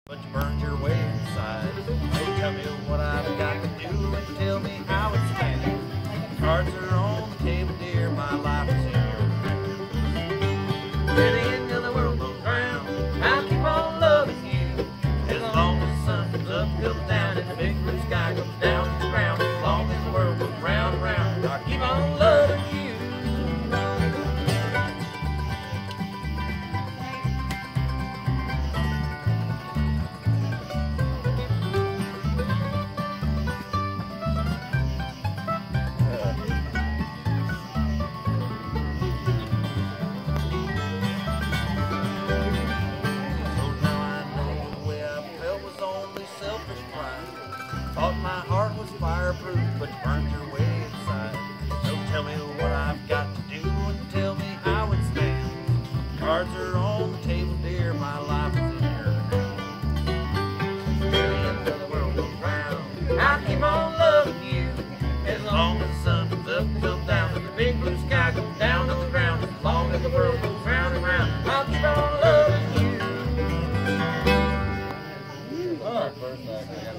but you burned your way inside. So tell me what I've got to do and tell me how it stands. Cards are on the table, dear, my life is in your hands. Till the end of the world goes round, I'll keep on loving you. As long as the sun comes up, comes down, and the big blue sky goes down to the ground. As long as the world goes round and round, I'll keep on loving you. Thought my heart was fireproof, but you burned your way inside. So tell me what I've got to do and tell me how it stands. Cards are on the table, dear, my life is in your hands. Till the end of the world goes round, I'll keep on loving you. As long as the sun comes up, comes down, and the big blue sky goes down to the ground. As long as the world goes